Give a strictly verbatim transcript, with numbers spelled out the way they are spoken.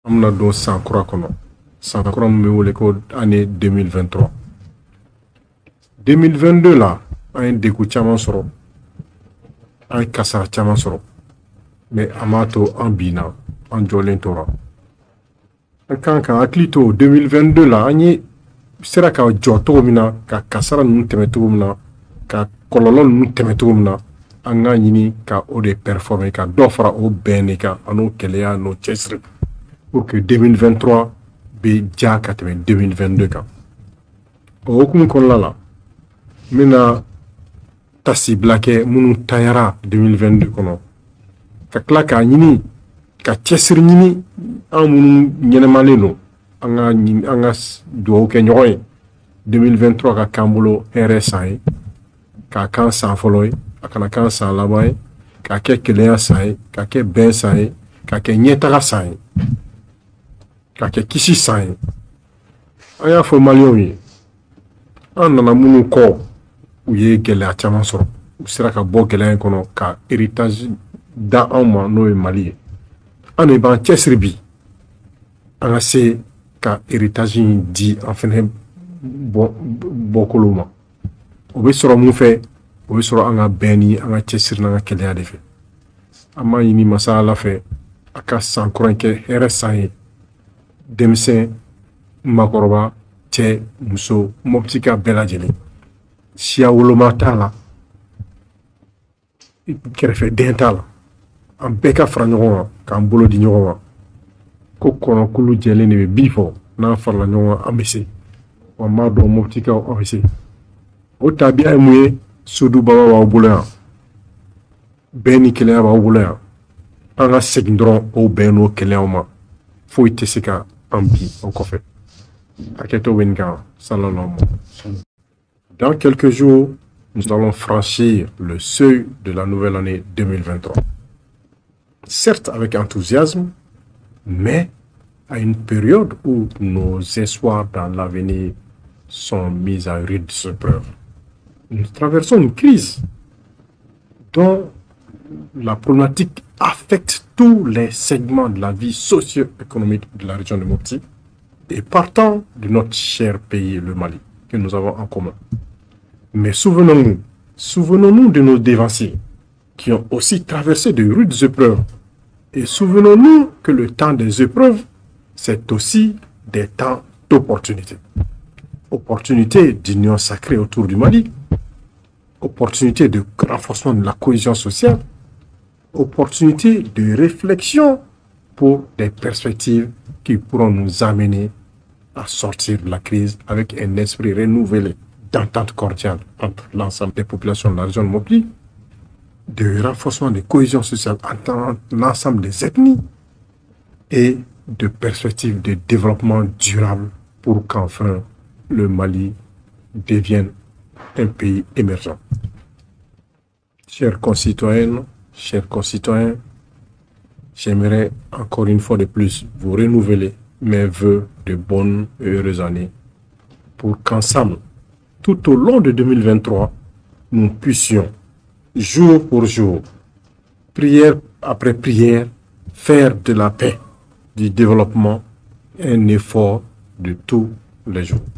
am na don san kura kɔnɔ san kura min bɛ wele ko année deux mille vingt-trois deux mille vingt-deux la an ye degun caman sɔrɔ an ye kasara caman sɔrɔ mais a m'a to an binna an jɔlen tora an kan ka hakili to deux mille vingt-deux la an ye sera ka jɔ cogo min na ka kasara ninnu tɛmɛ cogo min na ka kɔlɔlɔ ninnu tɛmɛ cogo min na an k'a ɲini ka o de performer ka dɔ fara o bɛn de kan an'o kɛlɛya n'o cɛsiri pour que deux mille vingt-trois bɛ ja ka tɛmɛ deux mille vingt-deux kan o hukumu kɔnɔna la n bɛna tasibila kɛ minnu tayara deux mille vingt-deux kɔnɔ ka tila k'a ɲini ka cɛsiri ɲini an minnu ɲɛnɛmalen don an ka ɲini an ka dugawu kɛ ɲɔgɔn ye deux mille vingt-trois ka k'an bolo hɛrɛ san ye k'a k'an san fɔlɔ ye a kana k'an san laban ye k'a kɛ kelenya san ye k'a kɛ bɛn san ye k'a kɛ ɲɛtaga san ye k'a kɛ kisi san ye an y'a fɔ maliyɛnw ye an nana minnu kɔ u ye gɛlɛya caman sɔrɔ u sera ka bɔ gɛlɛya in kɔnɔ ka héritage da anw ma n'o ye mali ye an de b'an cɛsiri bi an ka se ka héritage in di an fɛnɛ bɔkolow ma o bɛ sɔrɔ mun fɛ o bɛ sɔrɔ an ka bɛn ni an ka cɛsiri n'an ka kɛlɛya de fɛ an b'a ɲini masa ala fɛ a ka san kura in kɛ hɛrɛ san ye denmisɛn makɔrɔba cɛ muso mɔputika bɛɛ lajɛlen siya woloma t'a la kɛrɛfɛden t'a la an bɛɛ ka fara ɲɔgɔn kan k'an bolo di ɲɔgɔn ma ko kɔnɔkulu jɛlen de bɛ bi fɔ n'an farala ɲɔgɔn kan an bɛ se wa n b'a dɔn mɔputikaw aw bɛ se o tabiya ye mun ye sodubaba b'aw bolo yan bɛn ni kɛlɛya b'aw bolo yan an ka segin dɔrɔn o bɛn n'o kɛlɛyaw ma foyi tɛ se ka an bi o kɔfɛ hakɛto bɛ nin kan sallallahu. Dans quelques jours, nous allons franchir le seuil de la nouvelle année deux mille vingt-trois. Certes avec enthousiasme, mais à une période où nos espoirs dans l'avenir sont mis à rude épreuve. Nous traversons une crise dont la problématique affecte tous les segments de la vie socio-économique de la région de Mopti et partant de notre cher pays, le Mali, que nous avons en commun. Mais souvenons-nous, souvenons-nous de nos dévanciers qui ont aussi traversé de rudes épreuves. Et souvenons-nous que le temps des épreuves, c'est aussi des temps d'opportunité. Opportunité d'union sacrée autour du Mali, opportunité de renforcement de la cohésion sociale, opportunité de réflexion pour des perspectives qui pourront nous amener à sortir de la crise avec un esprit renouvelé d'entente cordiale entre l'ensemble des populations de la région de Mopti, de renforcement de cohésion sociale entre l'ensemble des ethnies et de perspectives de développement durable pour qu'enfin le Mali devienne un pays émergent. Chers concitoyennes, chers concitoyens, j'aimerais encore une fois de plus vous renouveler mes vœux de bonnes et heureuses années pour qu'ensemble, tout au long de deux mille vingt-trois, nous puissions, jour pour jour, prière après prière, faire de la paix, du développement un effort de tous les jours.